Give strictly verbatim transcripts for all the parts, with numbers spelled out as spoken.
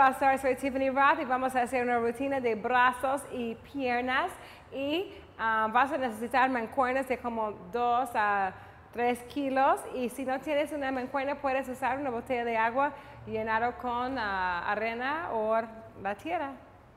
Faster, soy Tiffany Roth y vamos a hacer una rutina de brazos y piernas y uh, vas a necesitar mancuernas de como dos a tres kilos y si no tienes una mancuerna puedes usar una botella de agua llenado con uh, arena o la tierra.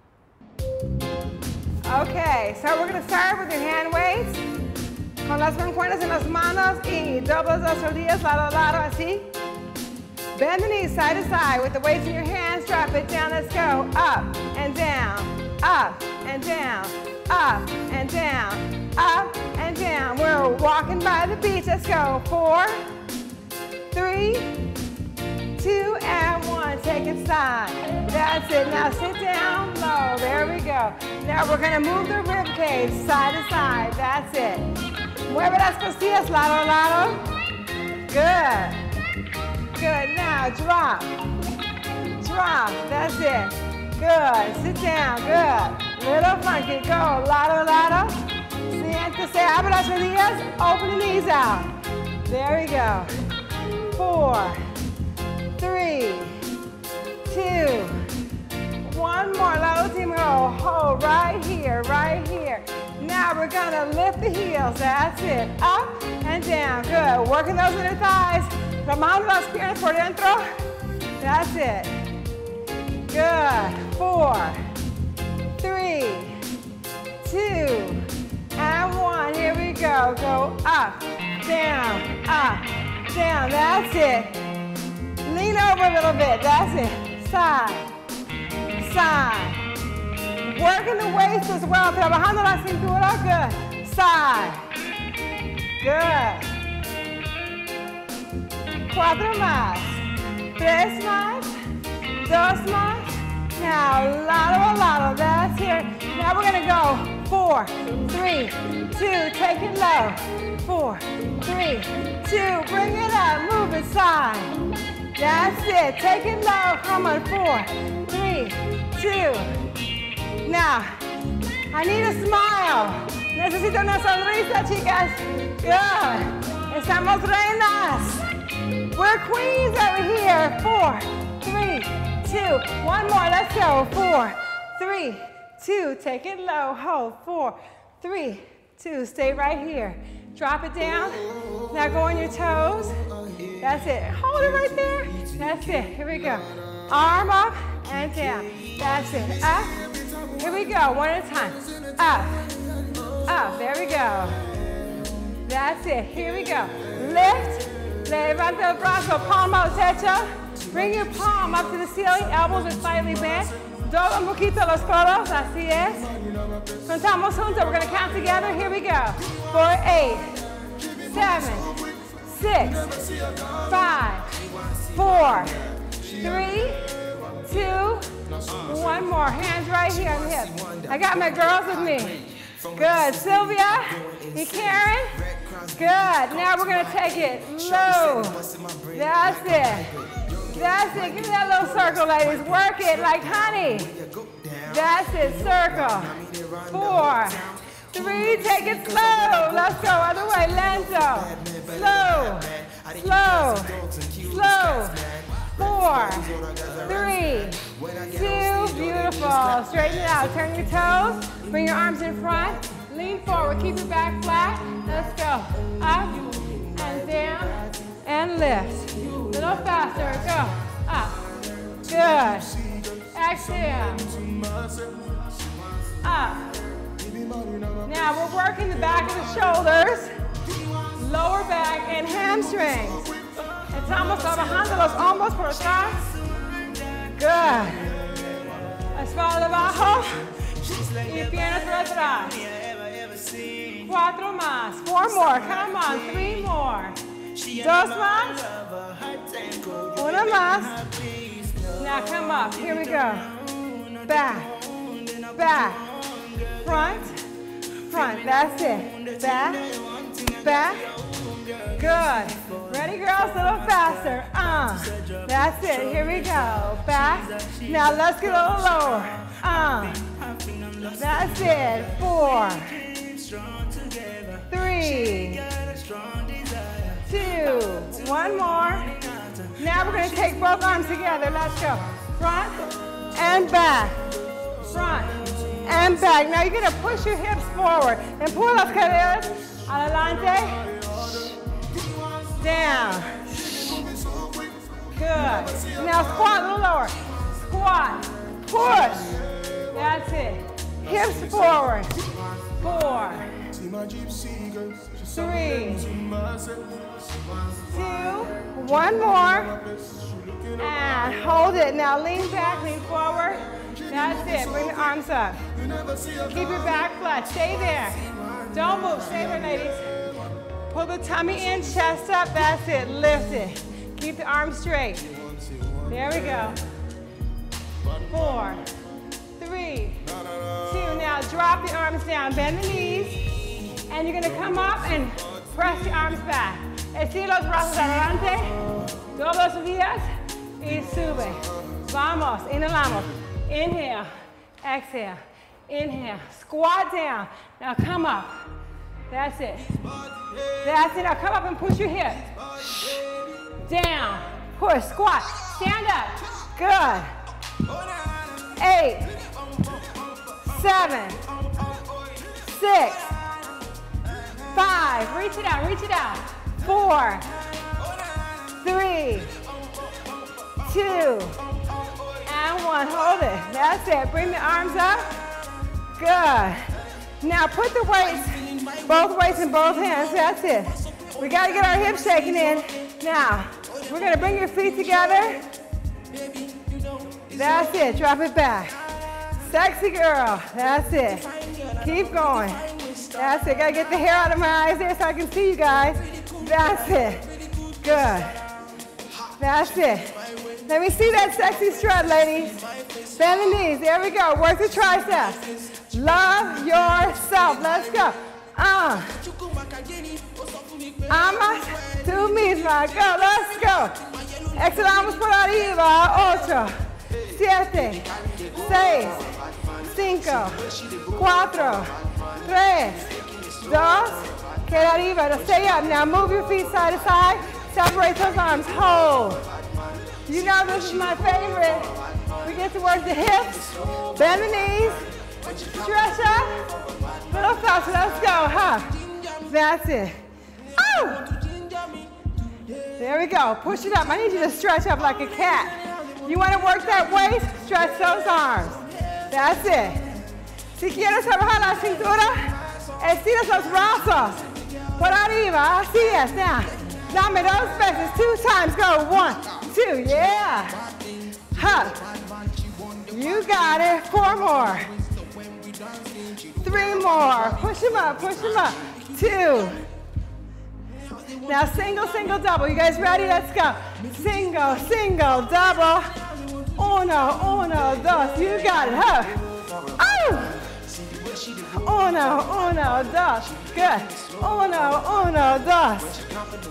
Okay, so we're going to start with your hand weights. Con las mancuernas en las manos y doblas las rodillas lado a lado así. Bend the knees side to side with the weights in your hands. Drop it down. Let's go. Up and down. Up and down. Up and down. Up and down. We're walking by the beach. Let's go. Four, three, two, and one. Take it side. That's it. Now sit down low. There we go. Now we're going to move the rib cage side to side. That's it. Mueve las costillas lado a lado. Good. Good. Now drop. Drop. That's it. Good. Sit down. Good. Little funky. Go. Lado, lado. Siéntese. Abre las rodillas. Open the knees out. There we go. Four. Three. Two. One more. La última. Hold right here. Right here. Now we're gonna lift the heels. That's it. Up and down. Good. Working those inner thighs. Tomando las piernas por dentro. That's it. Good. Four, three, two, and one. Here we go. Go up, down, up, down. That's it. Lean over a little bit. That's it. Side, side. Working the waist as well. Trabajando la cintura. Good. Side. Good. Cuatro más. Tres más. Dos más. Now, lado a lado. That's here. Now we're going to go. Four, three, two. Take it low. Four, three, two. Bring it up. Move it side. That's it. Take it low. Come on. Four, three, two. Now, I need a smile. Necesito una sonrisa, chicas. Good. Estamos reinas. We're queens over here. Four, three, two. One more. Let's go. Four, three, two. Take it low. Hold. Four, three, two. Stay right here. Drop it down. Now go on your toes. That's it. Hold it right there. That's it. Here we go. Arm up and down. That's it. Up. Here we go. One at a time. Up. Up. There we go. That's it. Here we go. Lift. Levanta el brazo, palm al techo. Bring your palm up to the ceiling. Elbows are slightly bent. Dobla un poquito los codos. Así es. Contamos juntos. We're going to count together. Here we go. For eight, seven, six, five, four, three, two, one more. Hands right here on the hip. I got my girls with me. Good. Sylvia and Karen. Good. Now we're going to take it low. That's it. That's it. Give me that little circle, ladies. Work it like honey. That's it. Circle. Four. Three. Take it slow. Let's go. Other way. Lento. Slow. Slow. Slow. Four. Three. Two. Beautiful. Straighten it out. Turn your toes. Bring your arms in front. Lean forward. Keep your back flat. Let's go. Up and down and lift. A little faster. Go. Up. Good. Exhale. Up. Now we're working the back of the shoulders, lower back, and hamstrings. Estamos trabajando los hombros por atrás. Good. Espalda abajo y piernas por atrás. Cuatro más. Four more. Come on. Three more. Dos más. Una más. Now come up. Here we go. Back. Back. Front. Front. That's it. Back. Back. Good. Ready, girls? A little faster. Uh. That's it. Here we go. Back. Now let's get a little lower. Uh. That's it. Four. Three. Two. One more. Now we're going to take both arms together. Let's go. Front, and back. Front and back. Now you're gonna push your hips forward. Empuja las caderas. Adelante. Down. Good. Now squat a little lower. Squat. Push. That's it. Hips forward. Four. Three. Two. One more. And hold it. Now lean back, lean forward. That's it. Bring the arms up. Keep your back flat. Stay there. Don't move. Stay there, ladies. Pull the tummy in, chest up. That's it. Lift it. Keep the arms straight. There we go. Four, three, two. Now drop the arms down. Bend the knees. And you're going to come up and press the arms back. Estira los brazos adelante. Dobla los días. Y sube. Vamos. Inhalamos. Inhale. Exhale. Inhale. Squat down. Now come up. That's it. That's it. Now come up and push your hips. Down. Push. Squat. Stand up. Good. Eight. Seven. Six. Five. Reach it out. Reach it out. Four. Three. Two. And one. Hold it. That's it. Bring the arms up. Good. Now put the weights, both weights in both hands. That's it. We got to get our hips shaking in. Now, we're going to bring your feet together. That's it. Drop it back. Sexy girl. That's it. Keep going. That's it. Got to get the hair out of my eyes there so I can see you guys. That's it. Good. That's it. Let me see that sexy strut, ladies. Bend the knees. There we go. Work the triceps. Love yourself. Let's go. Uh. Amas tú misma. Go. Let's go. Exhalamos por arriba. Ocho. Siete. Seis. Cinco. Cuatro. Tres. Dos. Queda arriba. Now stay up. Now move your feet side to side. Separate those arms. Hold. You know this is my favorite. We get to work the hips. Bend the knees. Stretch up. Little faster. Let's go, huh? That's it. Oh! There we go. Push it up. I need you to stretch up like a cat. You want to work that waist? Stretch those arms. That's it. Si quieres trabajar la cintura, estiras los brazos. Por arriba. Así es. Now, dame dos veces. Two times. Go. One, two. Yeah. Huh. You got it. Four more. Three more. Push them up, push them up. Two. Now single, single, double. You guys ready? Let's go. Single, single, double. Uno, uno, dos. You got it, huh? Oh! Uno, uno, dos. Good. Uno, uno, dos.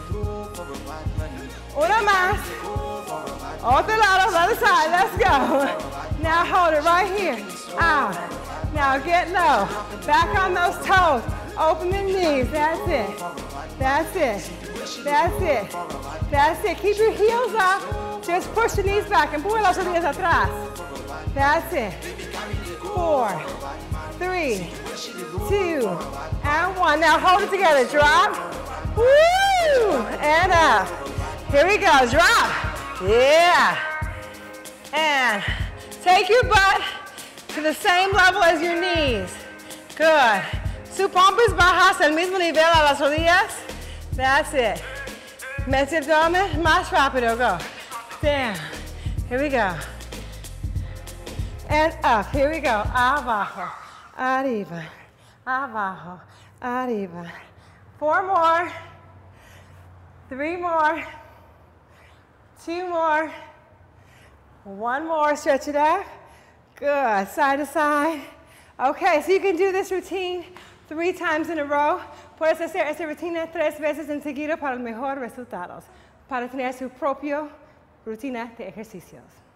Una más. Otro lado, other side. Let's go. Now hold it right here. Out. Now get low. Back on those toes. Open the knees. That's it. That's it. That's it. That's it. Keep your heels up. Just push the knees back. Empuja las rodillas atrás. That's it. Four, three, two, and one. Now hold it together. Drop. Woo! And up. Here we go. Drop. Yeah. And take your butt to the same level as your knees. Good. Su pompis bajas al mismo nivel a las rodillas. That's it. Mete el abdomen más rápido. Go. Down. Here we go. And up. Here we go. Abajo. Arriba. Abajo. Arriba. Four more. Three more. Two more. One more. Stretch it out. Good. Side to side. Okay, so you can do this routine three times in a row. Puedes hacer esta rutina tres veces en seguida para los mejores resultados. Para tener su propia rutina de ejercicios.